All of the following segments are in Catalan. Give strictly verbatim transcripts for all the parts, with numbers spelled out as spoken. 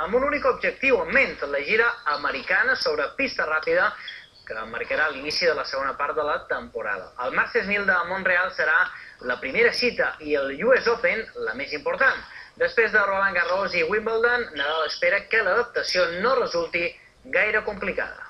amb un únic objectiu en ment, la gira americana sobre pista ràpida, que marcarà l'inici de la segona part de la temporada. El Masters mil de Montreal serà la primera cita i el U S Open la més important. Després de Roland Garros i Wimbledon, Nadal espera que l'adaptació no resulti gaire complicada.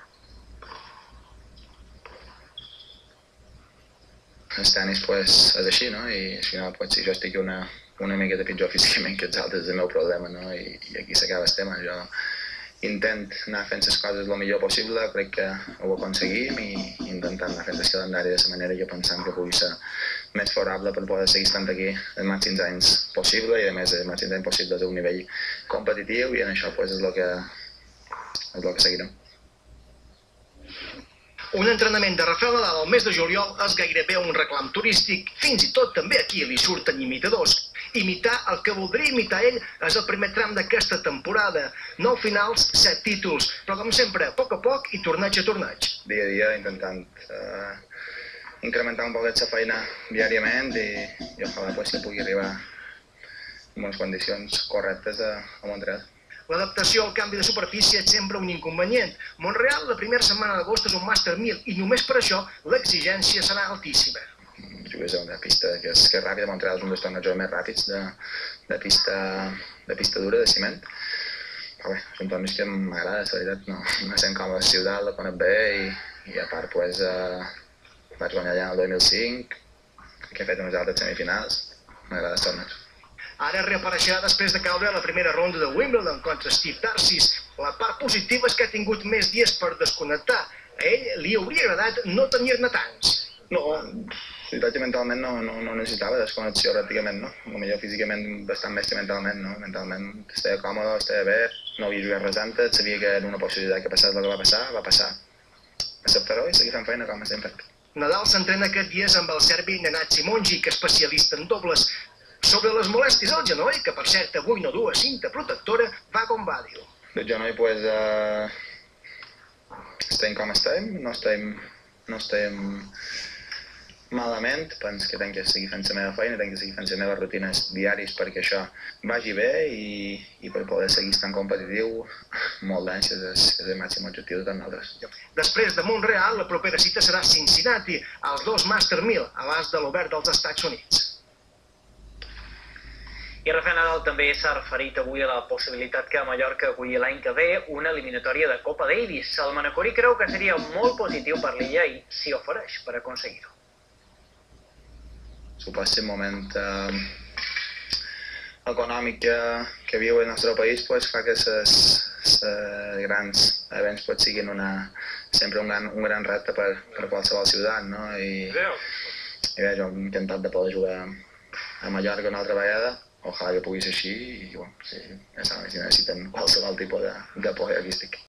El tenis pues, és així, no? I al final pues, si jo estic una, una miqueta pitjor físicament que els altres és el meu problema, no? I, i aquí s'acaba el tema. Jo intent anar fent les coses el millor possible, crec que ho aconseguim i intentant anar fent el calendari de la manera que pensem que pugui ser més favorable per poder seguir estant aquí els màxims anys possible i a més els màxims anys possibles a un nivell competitiu i en això pues, és el que, és el que seguirem. Un entrenament de Rafael Nadal al mes de juliol és gairebé un reclam turístic, fins i tot també aquí li surten imitadors. Imitar el que voldria imitar ell és el primer tram d'aquesta temporada. Nou finals, set títols, però com sempre, a poc a poc i torneig a torneig. Dia a dia intentant eh, incrementar un poquet la feina diàriament i, i ojalà pues, que pugui arribar en unes condicions correctes a, a Montreal. L'adaptació al canvi de superfície és sempre un inconvenient. Montreal, la primera setmana d'agost és un Master mil i només per això l'exigència serà altíssima. Jugues a una pista que és, que és ràpida, Montreal és un dels tornejos més ràpids de, de, pista, de pista dura, de ciment. Però bé, és un torneig que m'agrada, la veritat, no, no sent com a la ciutat, la conec bé i, i a part pues, eh, vaig guanyar allà el dos mil cinc, que he fet unes altres semifinals, m'agrada el torneig. Ara reapareixerà després de caure a la primera ronda de Wimbledon contra Steve Darcis. La part positiva és que ha tingut més dies per desconnectar. A ell li hauria agradat no tenir-ne tants. No, veritat que mentalment no, no, no necessitava desconnexió pràcticament, no? Potser físicament bastant més que mentalment, no? Mentalment estava còmode, estava bé, no havia jugat res antes, sabia que era una possibilitat que passés el que va passar, va passar. Acceptar-ho i seguir fent feina com sempre. Nadal s'entrena aquests dies amb el serbi Nenad Simonji, que és especialista en dobles. Sobre les molèsties al genoll, que per cert avui no du cinta protectora, va com va, diu. El genoll, pues, eh, estem com estem, no estem, no estem malament, penso que tinc que seguir fent la meva feina, tinc que seguir fent les meves rutines diàries perquè això vagi bé i, i per poder seguir estant competitiu molt d'anys és, és el màxim objectiu de tots nosaltres. Després de Montreal, la propera cita serà Cincinnati, als dos Master mil, a l'as de l'Obert dels Estats Units. I Rafael Nadal també s'ha referit avui a la possibilitat que Mallorca aculli l'any que ve una eliminatòria de Copa Davis. El manacorí creu que seria molt positiu per l'illa i s'hi ofereix per aconseguir-ho. Suposa el moment eh, econòmic que, que viu el nostre país pues, fa que els grans events pues, siguin una, sempre un gran, un gran repte per, per qualsevol ciutat. No? I, i bé, jo he encantat de poder jugar a Mallorca una altra vegada. Ojalà que pugui ser així i bueno, sí, ja saben, si necessiten qualsevol tipus d'apoyo aquí estic.